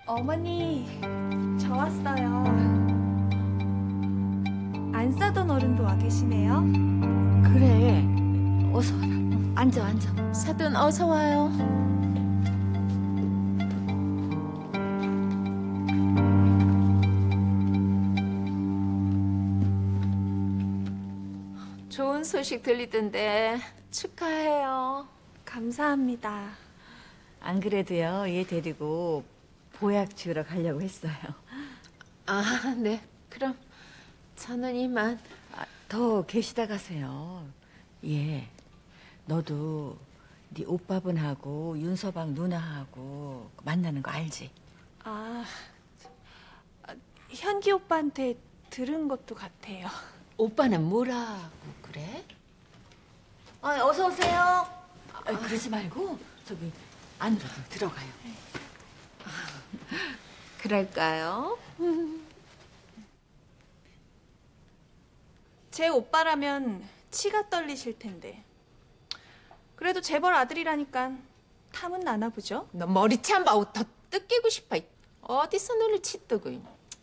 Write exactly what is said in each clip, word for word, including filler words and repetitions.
어머니, 저 왔어요. 안 싸던 어른도 와 계시네요. 그래, 어서 와라. 앉아, 앉아. 사돈 어서 와요. 좋은 소식 들리던데 축하해요. 감사합니다. 안 그래도요, 얘 데리고 보약 주우러 가려고 했어요. 아, 네. 그럼 저는 이만. 아, 더 계시다 가세요. 얘, 너도 네 오빠분하고 윤서방 누나하고 만나는 거 알지? 아, 현기 오빠한테 들은 것도 같아요. 오빠는 뭐라고 그래? 아, 어서 오세요. 아, 그러지 말고 저기 안으로 좀 들어가요. 그럴까요? 제 오빠라면 치가 떨리실 텐데. 그래도 재벌 아들이라니까 탐은 나나 보죠? 너 머리채 한 방 더 뜯기고 싶어. 어디서 눈을 치뜨고.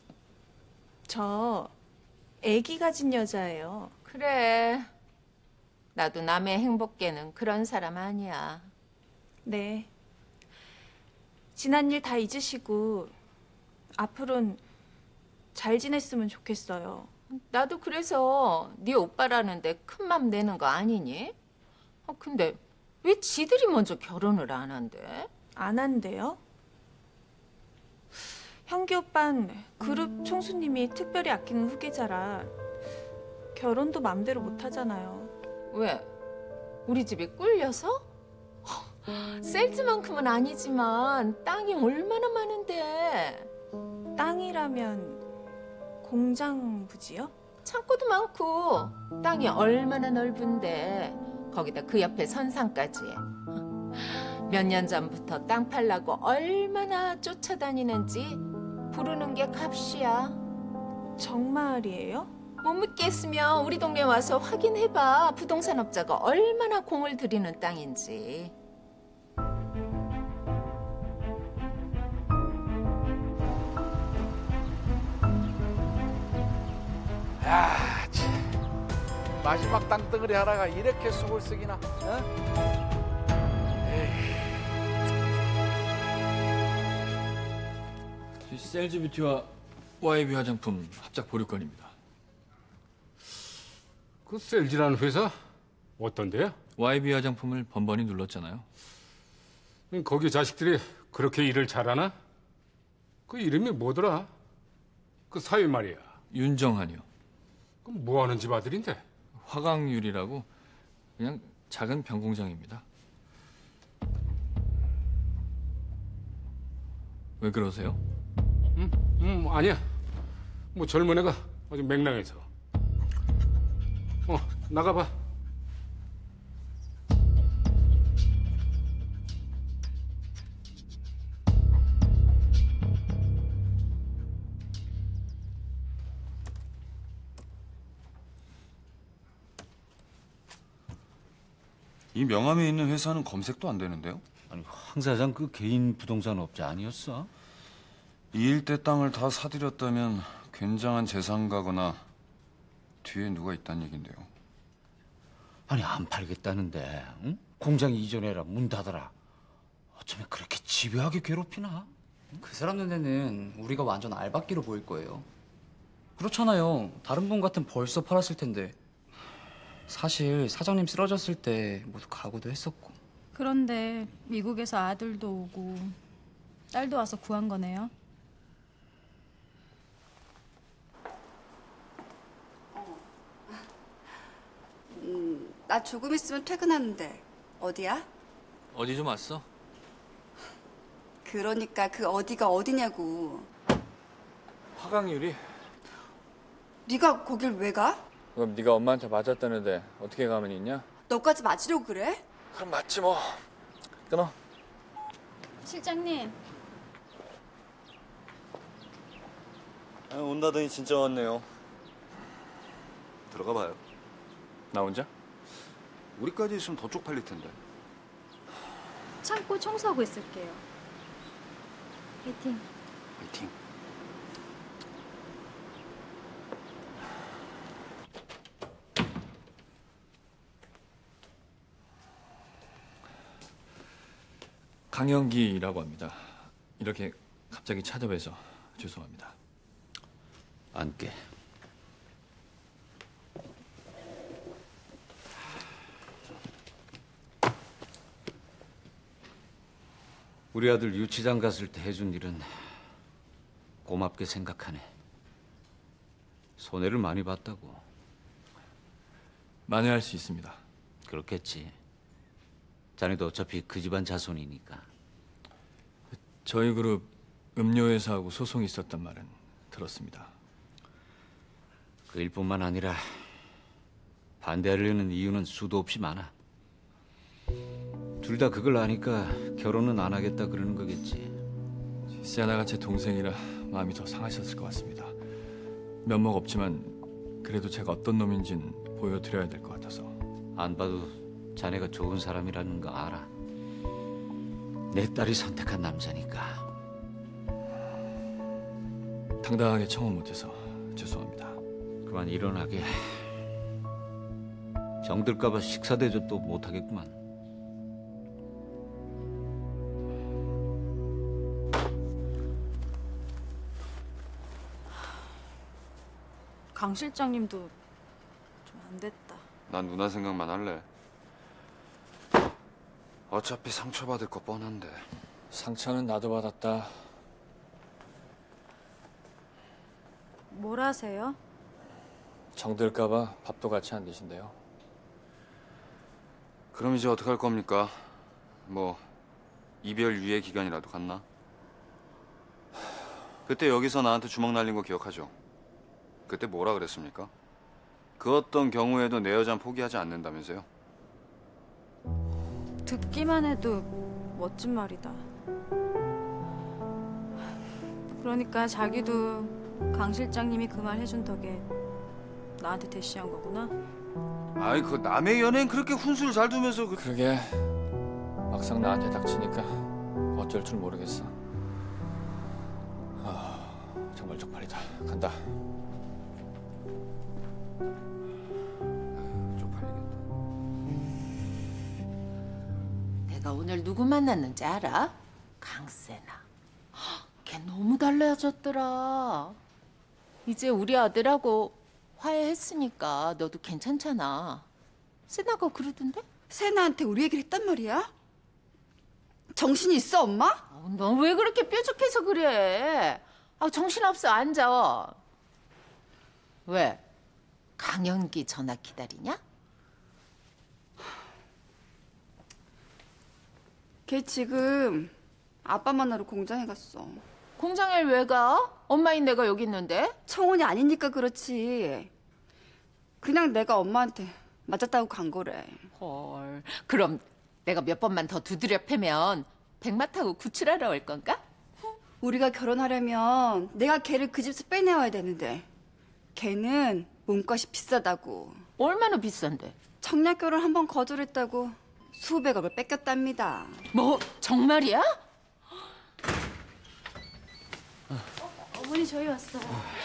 저 애기 가진 여자예요. 그래. 나도 남의 행복계는 그런 사람 아니야. 네. 지난 일 다 잊으시고 앞으로는 잘 지냈으면 좋겠어요. 나도 그래서 네 오빠라는데 큰 맘 내는 거 아니니? 아, 근데 왜 지들이 먼저 결혼을 안 한대? 안 한대요? 현기 오빤 그룹 총수님이 특별히 아끼는 후계자라 결혼도 맘대로 못 하잖아요. 왜? 우리 집이 꿀려서? 셀즈만큼은 아니지만 땅이 얼마나 많은데. 땅이라면 공장 부지요? 창고도 많고 땅이 얼마나 넓은데 거기다 그 옆에 선상까지. 몇 년 전부터 땅 팔라고 얼마나 쫓아다니는지 부르는 게 값이야. 정말이에요? 못 믿겠으면 우리 동네 와서 확인해봐. 부동산 업자가 얼마나 공을 들이는 땅인지. 야, 참. 마지막 땅덩어리 하나가 이렇게 속을 썩이나? 어? 에이. 셀즈 뷰티와 와이비 화장품 합작 보류건입니다. 그 셀지라는 회사 어떤데요? 와이비 화장품을 번번이 눌렀잖아요. 거기 자식들이 그렇게 일을 잘하나? 그 이름이 뭐더라? 그 사위 말이야. 윤정한이요. 그럼 뭐 하는 집 아들인데? 화강유리라고 그냥 작은 병공장입니다. 왜 그러세요? 음, 음 아니야. 뭐 젊은 애가 아주 맹랑해서. 어, 나가봐. 이 명함에 있는 회사는 검색도 안 되는데요? 아니, 황 사장 그 개인 부동산 업자 아니었어? 이 일대 땅을 다 사들였다면 굉장한 재산가거나 뒤에 누가 있다는 얘긴데요. 아니, 안 팔겠다는데 응? 공장 이전해라, 문 닫아라. 어쩌면 그렇게 집요하게 괴롭히나? 그 사람 눈에는 우리가 완전 알박기로 보일 거예요. 그렇잖아요. 다른 분 같으면 벌써 팔았을 텐데. 사실 사장님 쓰러졌을 때 모두 각오도 했었고. 그런데 미국에서 아들도 오고 딸도 와서 구한 거네요. 음, 나 조금 있으면 퇴근하는데 어디야? 어디 좀 왔어? 그러니까 그 어디가 어디냐고. 화강유리? 네가 거길 왜 가? 그럼 네가 엄마한테 맞았다는데 어떻게 가면 있냐? 너까지 맞으려고 그래? 그럼 맞지 뭐. 끊어. 실장님. 아, 온다더니 진짜 왔네요. 들어가 봐요. 나 혼자? 우리까지 있으면 더 쪽팔릴 텐데. 창고 청소하고 있을게요. 화이팅. 화이팅. 강영기라고 합니다. 이렇게 갑자기 찾아뵈서 죄송합니다. 앉게. 우리 아들 유치장 갔을 때 해준 일은 고맙게 생각하네. 손해를 많이 봤다고. 만회할 수 있습니다. 그렇겠지. 자네도 어차피 그 집안 자손이니까. 저희 그룹 음료회사하고 소송이 있었단 말은 들었습니다. 그 일뿐만 아니라 반대하려는 이유는 수도 없이 많아. 둘 다 그걸 아니까 결혼은 안 하겠다 그러는 거겠지. 시아나가 제 동생이라 마음이 더 상하셨을 것 같습니다. 면목 없지만 그래도 제가 어떤 놈인진 보여드려야 될 것 같아서. 안 봐도 자네가 좋은 사람이라는 거 알아. 내 딸이 선택한 남자니까. 당당하게 청혼 못해서 죄송합니다. 그만 일어나게. 정들까봐 식사 대접도 못하겠구만. 강 실장님도 좀 안 됐다. 난 누나 생각만 할래. 어차피 상처받을 거 뻔한데. 상처는 나도 받았다. 뭘 하세요? 정들까봐 밥도 같이 안 드신대요. 그럼 이제 어떡할 겁니까? 뭐 이별 유예 기간이라도 갔나? 그때 여기서 나한테 주먹 날린 거 기억하죠? 그때 뭐라 그랬습니까? 그 어떤 경우에도 내 여잔 포기하지 않는다면서요? 듣기만 해도 멋진 말이다. 그러니까 자기도 강 실장님이 그 말 해준 덕에 나한테 대시한 거구나? 아이 그 남의 연애는 그렇게 훈수를 잘 두면서 그... 그러게 막상 나한테 닥치니까 어쩔 줄 모르겠어. 아, 정말 쪽팔리다. 간다. 내가 오늘 누구 만났는지 알아? 강세나. 걔 너무 달라졌더라. 이제 우리 아들하고 화해했으니까 너도 괜찮잖아. 세나가 그러던데? 세나한테 우리 얘기를 했단 말이야? 정신이 있어, 엄마? 너 왜 그렇게 뾰족해서 그래? 아, 정신없어. 앉아. 왜? 강연기 전화 기다리냐? 걔 지금 아빠 만나러 공장에 갔어. 공장에 왜 가? 엄마인 내가 여기 있는데? 청혼이 아니니까 그렇지. 그냥 내가 엄마한테 맞았다고 간 거래. 헐. 그럼 내가 몇 번만 더 두드려 패면 백마 타고 구출하러 올 건가? 우리가 결혼하려면 내가 걔를 그 집에서 빼내와야 되는데 걔는 몸값이 비싸다고. 얼마나 비싼데? 청약 결혼 한 번 거절했다고 수백억을 뺏겼답니다. 뭐? 정말이야? 어머니 저희 왔어요.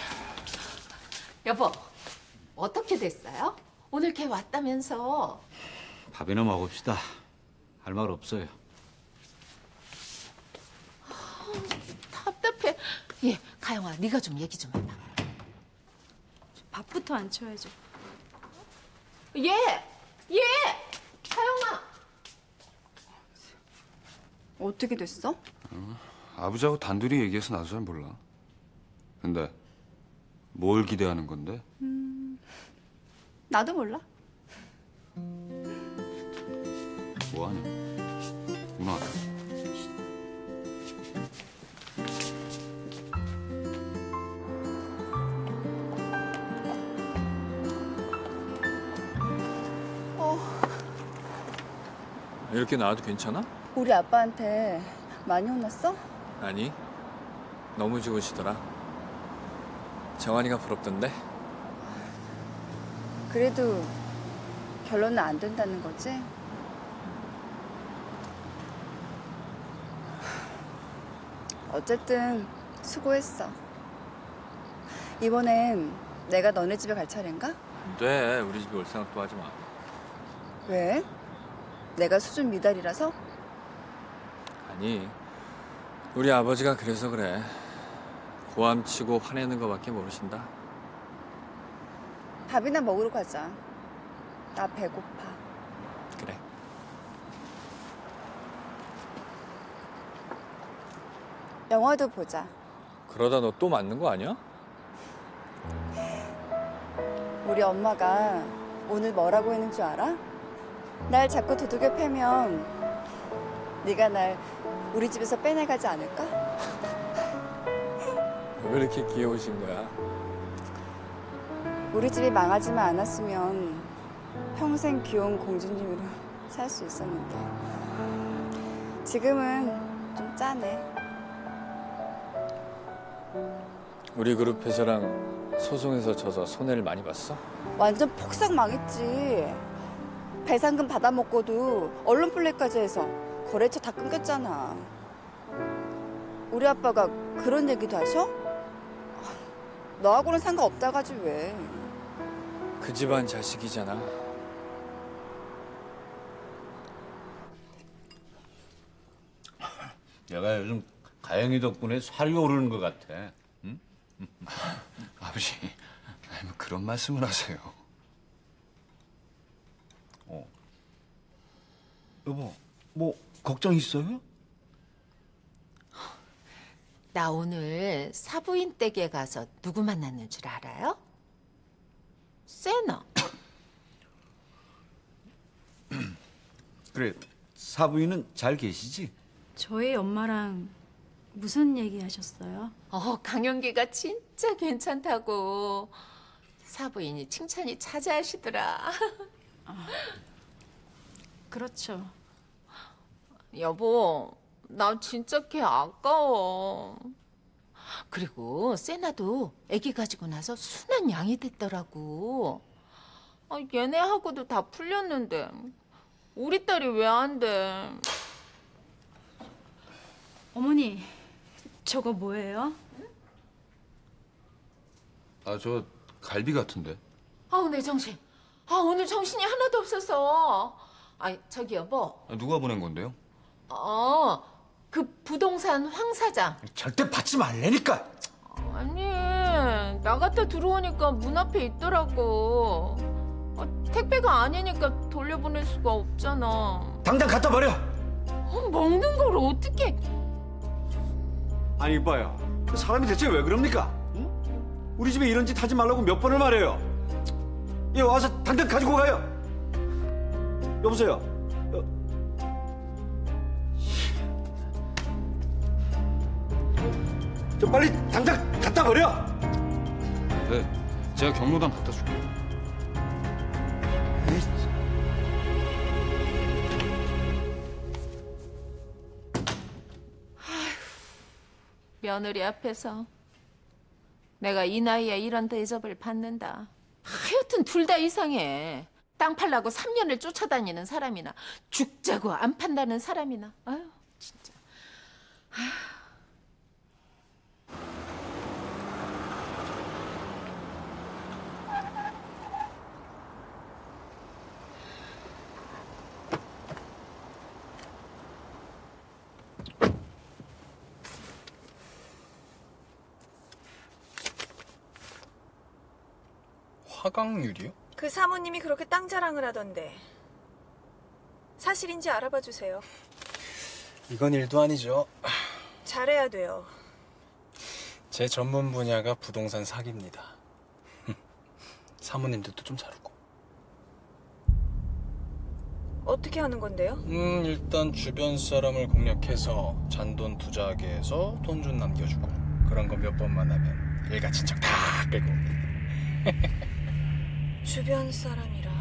여보, 어떻게 됐어요? 오늘 걔 왔다면서. 밥이나 먹읍시다. 할 말 없어요. 답답해. 예, 가영아, 네가 좀 얘기 좀 해봐. 밥부터 안 쳐야죠. 예, 예, 가영아. 어떻게 됐어? 어, 아버지하고 단둘이 얘기해서 나도 잘 몰라. 근데 뭘 기대하는 건데? 음, 나도 몰라. 뭐하냐? 누나. 어, 이렇게 나와도 괜찮아? 우리 아빠한테 많이 혼났어? 아니, 너무 좋으시더라. 정환이가 부럽던데? 그래도 결론은 안 된다는 거지? 어쨌든 수고했어. 이번엔 내가 너네 집에 갈 차례인가? 돼. 우리 집에 올 생각도 하지 마. 왜? 내가 수준 미달이라서? 아니, 우리 아버지가 그래서 그래. 고함치고 화내는 거밖에 모르신다. 밥이나 먹으러 가자. 나 배고파. 그래. 영화도 보자. 그러다 너 또 맞는 거 아니야? 우리 엄마가 오늘 뭐라고 했는 줄 알아? 날 자꾸 두들겨 패면 네가 날 우리 집에서 빼내가지 않을까? 왜 이렇게 귀여우신 거야? 우리 집이 망하지만 않았으면 평생 귀여운 공주님으로 살 수 있었는데 지금은 좀 짠해. 우리 그룹 회사랑 소송에서 져서 손해를 많이 봤어? 완전 폭삭 망했지. 배상금 받아먹고도 언론 플레이까지 해서 거래처 다 끊겼잖아. 우리 아빠가 그런 얘기도 하셔? 너하고는 상관없다 가지 왜. 그 집안 자식이잖아. 내가 요즘 가영이 덕분에 살이 오르는 것 같아. 응? 아버지, 아니, 뭐 그런 말씀을 하세요. 어. 여보, 뭐 걱정 있어요? 나 오늘 사부인 댁에 가서 누구 만났는 줄 알아요? 세나. 그래, 사부인은 잘 계시지? 저희 엄마랑 무슨 얘기 하셨어요? 어, 강영기가 진짜 괜찮다고. 사부인이 칭찬이 자자하시더라. 아, 그렇죠. 여보, 나 진짜 걔 아까워. 그리고 세나도 아기 가지고 나서 순한 양이 됐더라고. 아, 얘네하고도 다 풀렸는데 우리 딸이 왜 안 돼? 어머니, 저거 뭐예요? 아, 저 갈비 같은데. 아우, 내 정신. 아, 오늘 정신이 하나도 없어서. 아, 저기 여보. 아, 누가 보낸 건데요? 어, 그 부동산 황 사장. 절대 받지 말라니까. 아니, 나갔다 들어오니까 문 앞에 있더라고. 아, 택배가 아니니까 돌려보낼 수가 없잖아. 당장 갖다 버려. 어, 먹는 걸 어떻게? 아니 이봐요. 사람이 대체 왜 그럽니까? 응? 우리 집에 이런 짓 하지 말라고 몇 번을 말해요. 얘 와서 당장 가지고 가요. 여보세요. 여... 저 빨리 당장 갖다 버려. 네, 제가 경로당 갖다 줄게요. 며느리 앞에서 내가 이 나이에 이런 대접을 받는다. 하여튼 둘 다 이상해. 땅 팔라고 삼 년을 쫓아다니는 사람이나 죽자고 안 판다는 사람이나. 아유, 진짜. 아유. 화강유리요? 그 사모님이 그렇게 땅 자랑을 하던데 사실인지 알아봐 주세요. 이건 일도 아니죠. 잘해야 돼요. 제 전문 분야가 부동산 사기입니다. 사모님들도 좀 자르고. 어떻게 하는 건데요? 음, 일단 주변 사람을 공략해서 잔돈 투자하게 해서 돈 좀 남겨주고 그런 거 몇 번만 하면 일가 친척 다 끌고 옵니다. 주변 사람이라.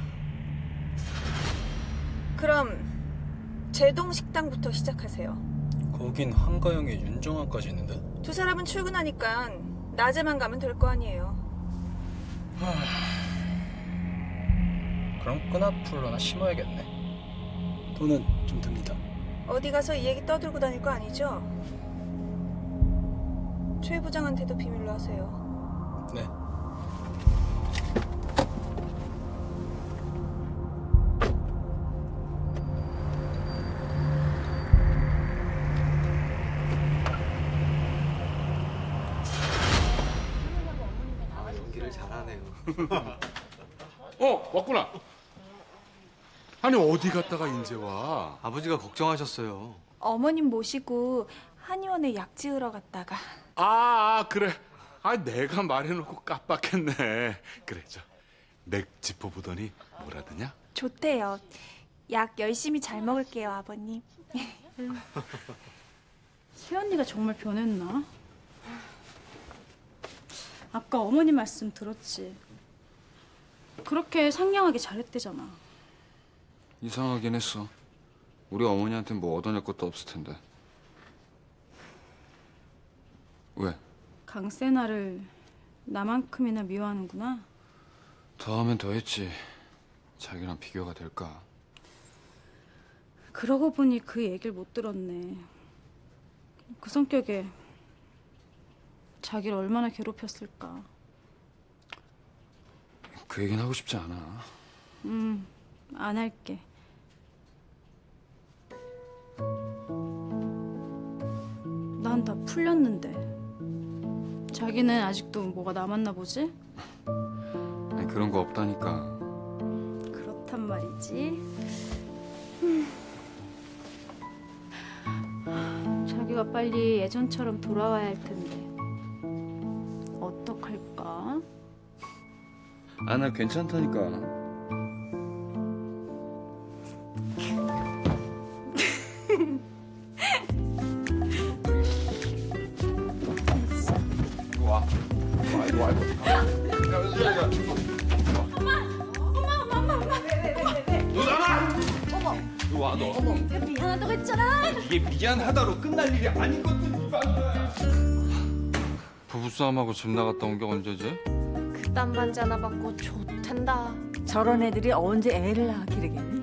그럼 제동 식당부터 시작하세요. 거긴 한가영에 윤정아까지 있는데? 두 사람은 출근하니까 낮에만 가면 될 거 아니에요. 그럼 끈앞을 하나 심어야겠네. 돈은 좀 듭니다. 어디 가서 이 얘기 떠들고 다닐 거 아니죠? 최 부장한테도 비밀로 하세요. 네. 연기를 잘하네요. 어, 왔구나. 아니 어디 갔다가 이제 와? 아버지가 걱정하셨어요. 어머님 모시고 한의원에 약 지으러 갔다가. 아, 아 그래. 아 내가 말해놓고 깜빡했네. 그래 저 맥 짚어보더니 뭐라더냐? 좋대요. 약 열심히 잘 먹을게요, 아버님. 새언니가 정말 변했나? 아까 어머니 말씀 들었지. 그렇게 상냥하게 잘했대잖아. 이상하긴 했어. 우리 어머니한테 뭐 얻어낼 것도 없을 텐데. 왜? 강세나를 나만큼이나 미워하는구나. 더하면 더했지. 자기랑 비교가 될까? 그러고 보니 그 얘기를 못 들었네. 그 성격에 자기를 얼마나 괴롭혔을까. 그 얘기는 하고 싶지 않아. 음, 안 할게. 난 다 풀렸는데. 자기는 아직도 뭐가 남았나 보지? 아니, 그런 거 없다니까. 그렇단 말이지. 자기가 빨리 예전처럼 돌아와야 할 텐데. 어떡할까? 아, 나 괜찮다니까. 와. 와, 이거 와, 이거. 야, 야, 야. 엄마! 엄마, 엄마, 엄마, 엄마! 왜, 왜, 왜, 왜? 너 나가! 어머! 이리 와, 너. 어머, 미안하다고 했잖아! 이게 미안하다로 끝날 일이 아닌 것도 이방이야. 부부싸움하고 집 나갔다 온 게 언제지? 그딴 반지 하나 받고 좋단다. 저런 애들이 언제 애를 낳아 기르겠니?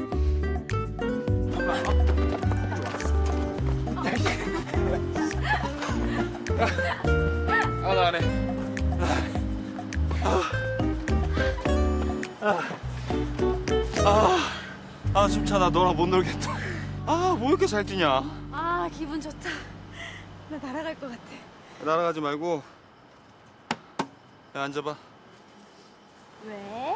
아, 나 안 해. 아, 아, 숨차. 나 너랑 못 놀겠다. 아, 뭐 이렇게 잘 뛰냐? 아, 기분 좋다. 나 날아갈 것 같아. 날아가지 말고. 야, 앉아봐. 왜?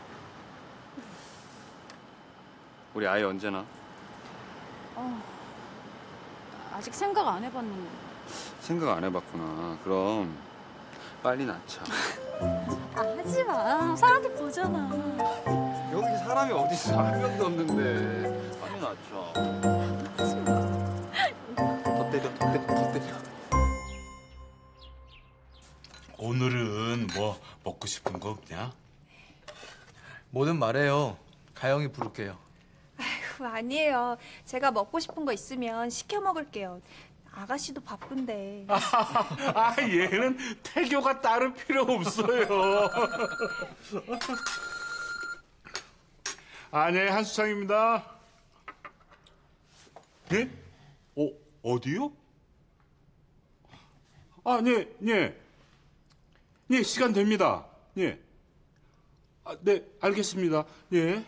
우리 아이 언제 나? 어, 아직 생각 안 해봤는데. 생각 안 해봤구나. 그럼 빨리 낳자. 아, 하지 마. 사람들 보잖아. 여기 사람이 어디 있어? 한 명도 없는데. 빨리 낳자. 하지 마. 더 때려, 더 때려, 더 때려. 오늘은 뭐 먹고 싶은 거 없냐? 뭐든 말해요. 가영이 부를게요. 아휴, 아니에요. 제가 먹고 싶은 거 있으면 시켜 먹을게요. 아가씨도 바쁜데. 아, 얘는 태교가 따로 필요 없어요. 아, 네, 한수창입니다. 네? 어, 어디요? 아, 네, 네. 네, 시간 됩니다. 네. 아, 네, 알겠습니다. 네.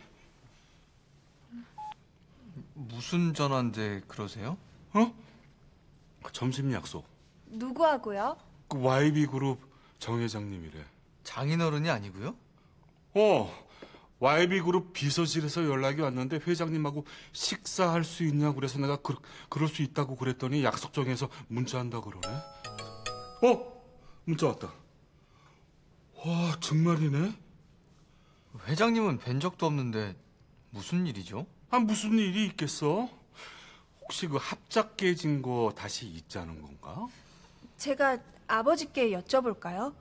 무슨 전화인데 그러세요? 어? 점심 약속. 누구하고요? 그 와이비그룹 정 회장님이래. 장인어른이 아니고요? 어, 와이비그룹 비서실에서 연락이 왔는데 회장님하고 식사할 수 있냐고 그래서 내가 그, 그럴 수 있다고 그랬더니 약속 정해서 문자한다 그러네. 어? 문자 왔다. 와, 정말이네. 회장님은 뵌 적도 없는데 무슨 일이죠? 아, 무슨 일이 있겠어? 혹시 그 합작 깨진 거 다시 있자는 건가? 제가 아버지께 여쭤볼까요?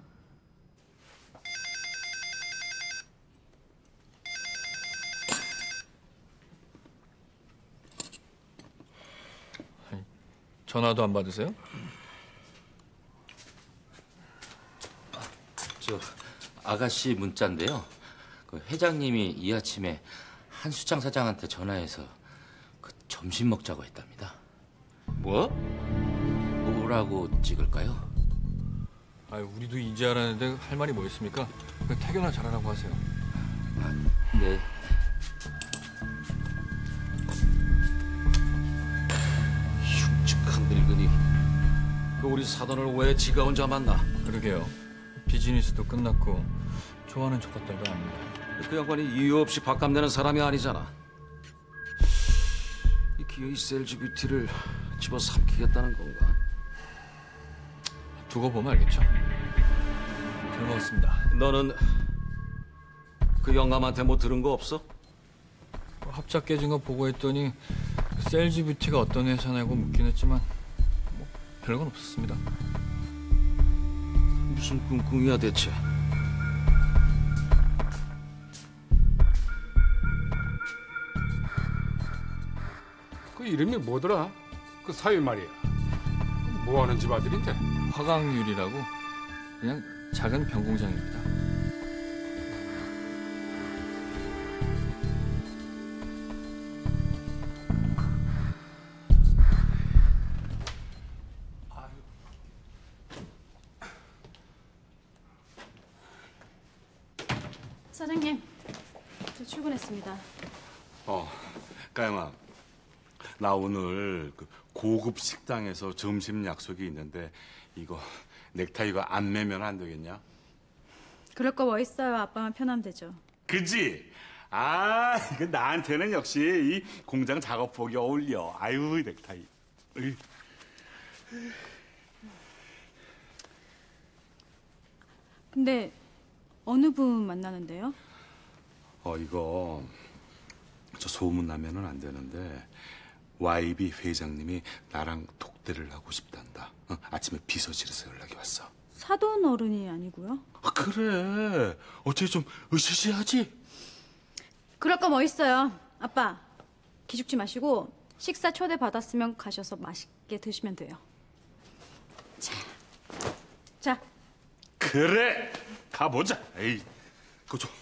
전화도 안 받으세요? 저 아가씨 문자인데요. 그 회장님이 이 아침에 한수창 사장한테 전화해서 그 점심 먹자고 했답니다. 뭐? 뭐라고 찍을까요? 아, 우리도 이제 알았는데 할 말이 뭐 있습니까? 그냥 퇴근을 잘하라고 하세요. 네. 흉측한 늙은이. 그 우리 사돈을 왜 지가 혼자 만나? 그러게요. 비즈니스도 끝났고 좋아하는 조카딸도 아닙니다. 그 양반이 이유 없이 밥값 내는 사람이 아니잖아. 이 기어이 셀지뷰티를 집어삼키겠다는 건가? 두고 보면 알겠죠. 잘 먹었습니다. 너는 그 영감한테 뭐 들은 거 없어? 합작 깨진 거 보고 했더니 셀지뷰티가 어떤 회사냐고 묻긴 했지만 뭐 별건 없었습니다. 무슨 꿍꿍이야 대체? 그 이름이 뭐더라? 그 사위 말이야. 뭐 하는 집 아들인데? 화강유리라고 그냥 작은 병공장입니다. 사장님, 저 출근했습니다. 어, 까영아. 나 오늘 그 고급 식당에서 점심 약속이 있는데 이거 넥타이가 안 매면 안 되겠냐? 그럴 거 뭐 있어요. 아빠만 편하면 되죠. 그지? 아, 이거 나한테는 역시 이 공장 작업복이 어울려. 아유, 넥타이. 으이. 근데 어느 분 만나는데요? 어, 이거 저 소문 나면은 안 되는데 와이비 회장님이 나랑 독대를 하고 싶단다. 어? 아침에 비서실에서 연락이 왔어. 사돈 어른이 아니고요? 아, 그래. 어째 좀 으시시하지? 그럴 거 뭐 있어요. 아빠, 기죽지 마시고 식사 초대 받았으면 가셔서 맛있게 드시면 돼요. 자, 자. 그래. 가보자. 에이, 그거 줘.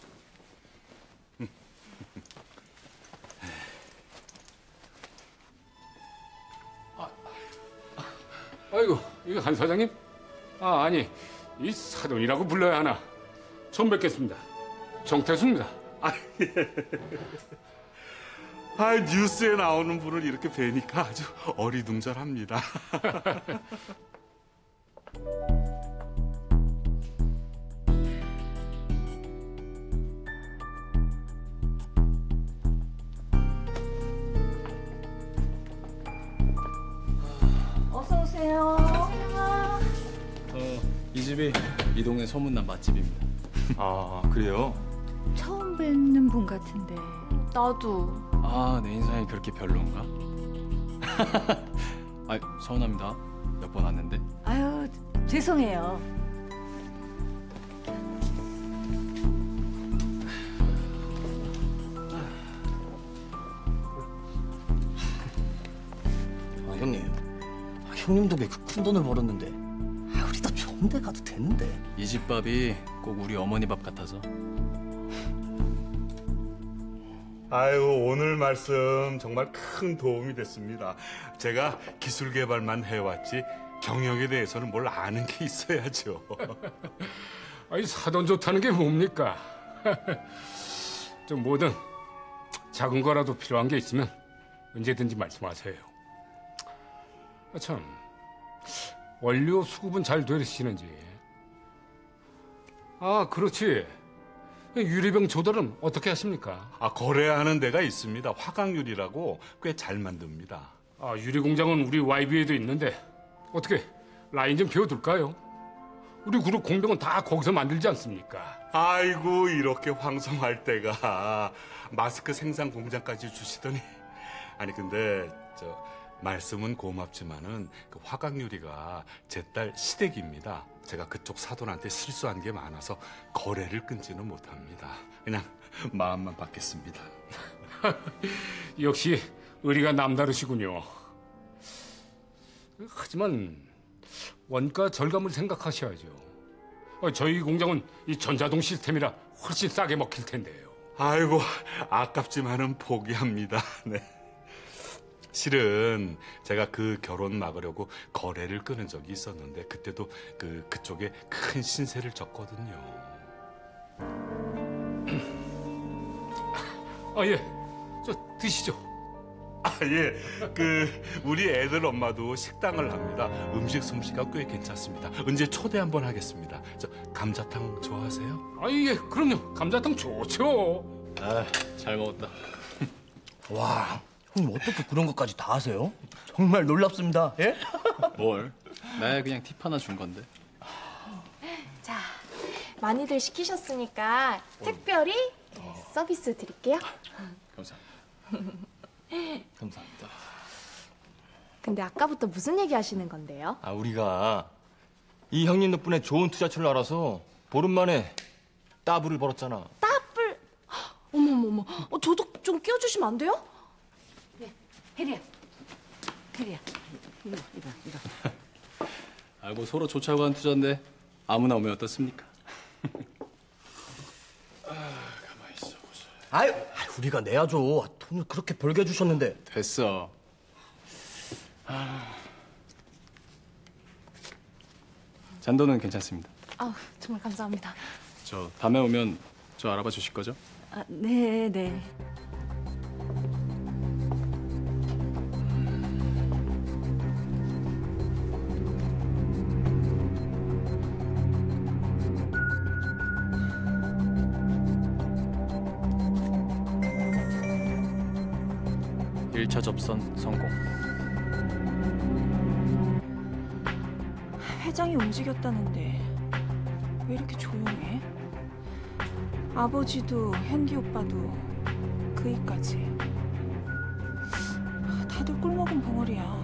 아이고, 이거 한 사장님? 아, 아니, 이 사돈이라고 불러야 하나? 처음 뵙겠습니다. 정태수입니다. 아, 예. 아, 뉴스에 나오는 분을 이렇게 뵈니까 아주 어리둥절합니다. 어서 오세요. 어, 이 집이 이 동네 소문난 맛집입니다. 아, 그래요? 처음 뵙는 분 같은데. 나도. 아, 내 인상이 그렇게 별론가? 아, 서운합니다. 몇 번 왔는데. 아유, 죄송해요. 아, 형님. 아, 형님 덕에 그 큰 돈을 벌었는데 아, 우리도 좋은 데 가도 되는데. 이 집 밥이 꼭 우리 어머니 밥 같아서. 아유, 오늘 말씀 정말 큰 도움이 됐습니다. 제가 기술 개발만 해왔지 경영에 대해서는 뭘 아는 게 있어야죠. 아니, 사돈 좋다는 게 뭡니까? 좀 뭐든 작은 거라도 필요한 게 있으면 언제든지 말씀하세요. 아, 참, 원료 수급은 잘 되시는지. 아, 그렇지. 유리병 조달은 어떻게 하십니까? 아, 거래하는 데가 있습니다. 화강유리라고 꽤 잘 만듭니다. 아, 유리 공장은 우리 와이비에도 있는데 어떻게 라인 좀 비워둘까요? 우리 그룹 공병은 다 거기서 만들지 않습니까? 아이고, 이렇게 황송할 때가 마스크 생산 공장까지 주시더니. 아니, 근데 저 말씀은 고맙지만은 그 화강유리가 제 딸 시댁입니다. 제가 그쪽 사돈한테 실수한 게 많아서 거래를 끊지는 못합니다. 그냥 마음만 받겠습니다. 역시 의리가 남다르시군요. 하지만 원가 절감을 생각하셔야죠. 저희 공장은 이 전자동 시스템이라 훨씬 싸게 먹힐 텐데요. 아이고, 아깝지만은 포기합니다. 네. 실은 제가 그 결혼 막으려고 거래를 끊은 적이 있었는데 그때도 그 그쪽에 큰 신세를 졌거든요. 아 예, 저 드시죠. 아 예, 그 우리 애들 엄마도 식당을 합니다. 음식 솜씨가 꽤 괜찮습니다. 언제 초대 한번 하겠습니다. 저 감자탕 좋아하세요? 아 예, 그럼요. 감자탕 좋죠. 아, 잘 먹었다. 와, 형님 어떻게 그런 것까지 다 아세요? 정말 놀랍습니다. 예? 뭘? 나 그냥 팁 하나 준 건데. 자, 많이들 시키셨으니까 특별히 서비스 드릴게요. 감사합니다. 감사합니다. 근데 아까부터 무슨 얘기 하시는 건데요? 아, 우리가 이 형님 덕분에 좋은 투자처를 알아서 보름 만에 따블을 벌었잖아. 따블? 어머머머, 어, 저도 좀 끼워주시면 안 돼요? 네, 혜리야. 혜리야. 이거, 이거, 이거. 아, 뭐 서로 좋자고 한 투자인데 아무나 오면 어떻습니까? 아, 가만히 있어 보자. 아유, 우리가 내야죠. 돈을 그렇게 벌게 해주셨는데. 됐어. 아... 잔돈은 괜찮습니다. 아, 정말 감사합니다. 저 다음에 오면 저 알아봐 주실 거죠? 아, 네, 네. 일 차 접선 성공. 회장이 움직였다는데 왜 이렇게 조용해? 아버지도 현기 오빠도 그이까지. 다들 꿀먹은 벙어리야.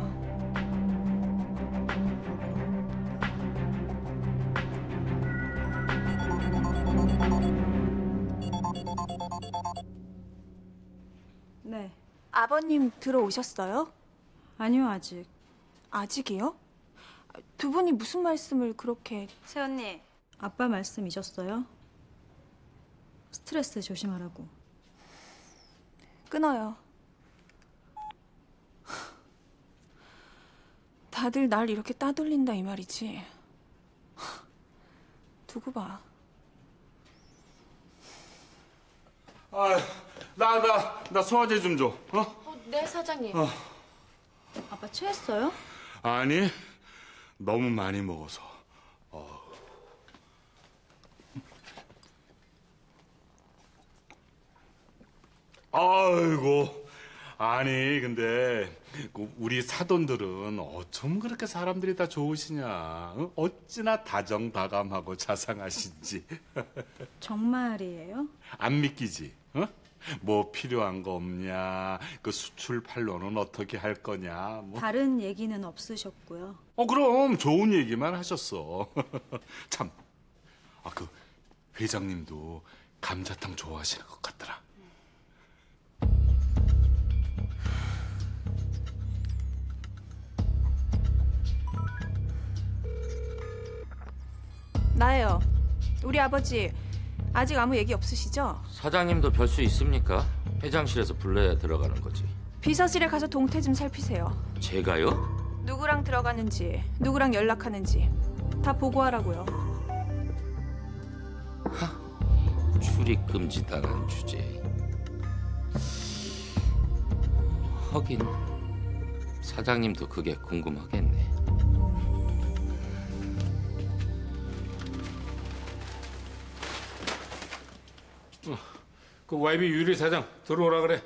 네. 아버님 들어오셨어요? 아니요, 아직. 아직이요? 두 분이 무슨 말씀을 그렇게... 새언니. 아빠 말씀 잊었어요? 스트레스 조심하라고. 끊어요. 다들 날 이렇게 따돌린다 이 말이지. 두고 봐. 아, 나, 나, 나 소화제 좀 줘. 어? 어, 네, 사장님. 어. 아빠 취했어요? 아니, 너무 많이 먹어서. 어. 아이고, 아니 근데 우리 사돈들은 어쩜 그렇게 사람들이 다 좋으시냐? 어? 어찌나 다정다감하고 자상하신지. 정말이에요? 안 믿기지? 어? 뭐 필요한 거 없냐? 그 수출 판로는 어떻게 할 거냐? 뭐. 다른 얘기는 없으셨고요. 어 그럼 좋은 얘기만 하셨어. 참, 아 그 회장님도 감자탕 좋아하시는 것 같더라. 나예요. 우리 아버지 아직 아무 얘기 없으시죠? 사장님도 별 수 있습니까? 회장실에서 불러야 들어가는 거지. 비서실에 가서 동태 좀 살피세요. 제가요? 누구랑 들어가는지, 누구랑 연락하는지 다 보고하라고요. 출입 금지 당한 주제. 하긴 사장님도 그게 궁금하겠네. 어, 그 와이비 유리 사장 들어오라 그래.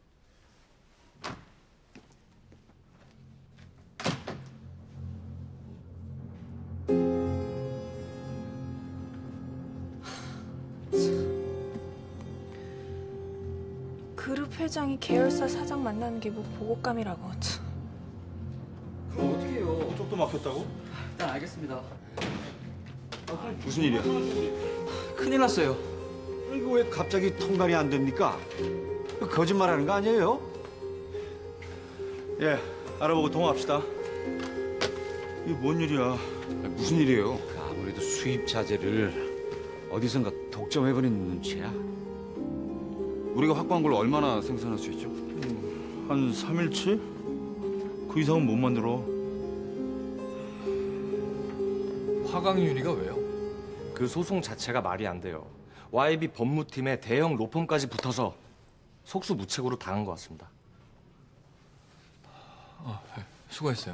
그룹 회장이 계열사 사장 만나는 게 뭐 보고감이라고. 참. 그럼 어떻게 해요? 쪽도 막혔다고? 일단 알겠습니다. 무슨 일이야? 큰일 났어요. 이거 왜 갑자기 통관이 안 됩니까? 거짓말하는 거 아니에요? 예, 알아보고 통화합시다. 이게 뭔 일이야? 무슨 일이에요? 아무래도 수입 자재를 어디선가 독점해버린 눈치야. 우리가 확보한 걸 얼마나 생산할 수 있죠? 음, 한 삼 일치? 그 이상은 못 만들어. 화강유리가 왜요? 그 소송 자체가 말이 안 돼요. 와이비 법무팀에 대형 로펌까지 붙어서 속수무책으로 당한 것 같습니다. 아, 네. 수고했어요.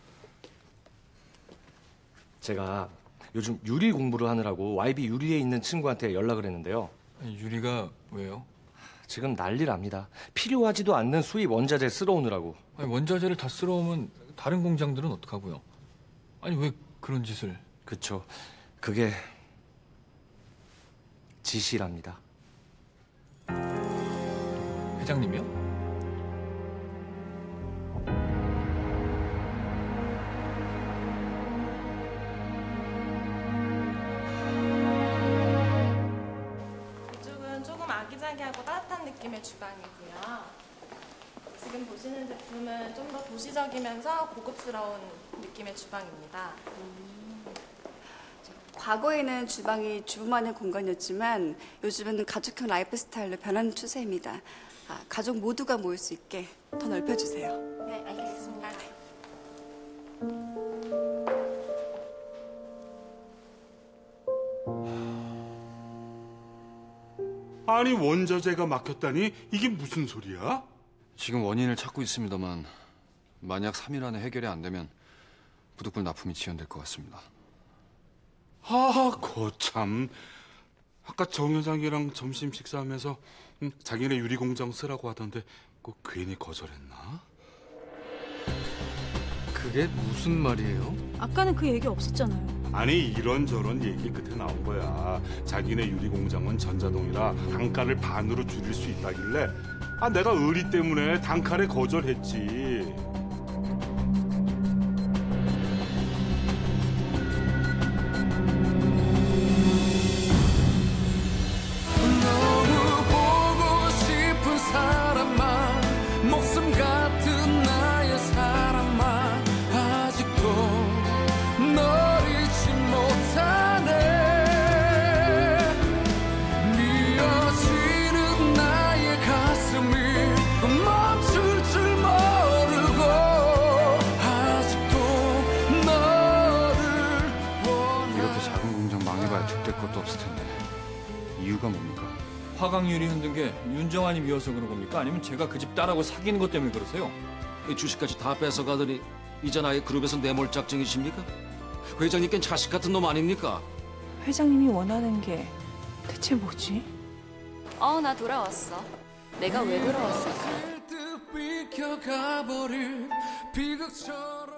제가 요즘 유리 공부를 하느라고 와이비 유리에 있는 친구한테 연락을 했는데요. 유리가 왜요? 지금 난리랍니다. 필요하지도 않는 수입 원자재 쓸어오느라고. 아니, 원자재를 다 쓸어오면 다른 공장들은 어떡하고요? 아니 왜 그런 짓을? 그쵸. 그게 지시랍니다. 회장님이요? 이쪽은 조금 아기자기하고 따뜻한 느낌의 주방이고요. 지금 보시는 제품은 좀 더 도시적이면서 고급스러운 느낌의 주방입니다. 과거에는 주방이 주부만의 공간이었지만 요즘은 가족형 라이프 스타일로 변하는 추세입니다. 아, 가족 모두가 모일 수 있게 더 넓혀주세요. 네, 알겠습니다. 아니 원자재가 막혔다니 이게 무슨 소리야? 지금 원인을 찾고 있습니다만 만약 삼 일 안에 해결이 안 되면 부득불 납품이 지연될 것 같습니다. 아, 거참. 아까 정 회장이랑 점심 식사하면서 음, 자기네 유리 공장 쓰라고 하던데 그 괜히 거절했나? 그게 무슨 말이에요? 아까는 그 얘기 없었잖아요. 아니 이런저런 얘기 끝에 나온 거야. 자기네 유리 공장은 전자동이라 단가를 반으로 줄일 수 있다길래 아 내가 의리 때문에 단칼에 거절했지. 것도 없을 텐데 이유가 뭡니까? 화강유리 흔든 게 윤정환이 미워서 그런 겁니까? 아니면 제가 그 집 딸하고 사귀는 것 때문에 그러세요? 이 주식까지 다 뺏어가더니 이젠 아예 그룹에서 내몰 작정이십니까? 회장님께는 자식 같은 놈 아닙니까? 회장님이 원하는 게 대체 뭐지? 어, 나 돌아왔어. 내가 왜 돌아왔을까? 비켜가버린 비극처럼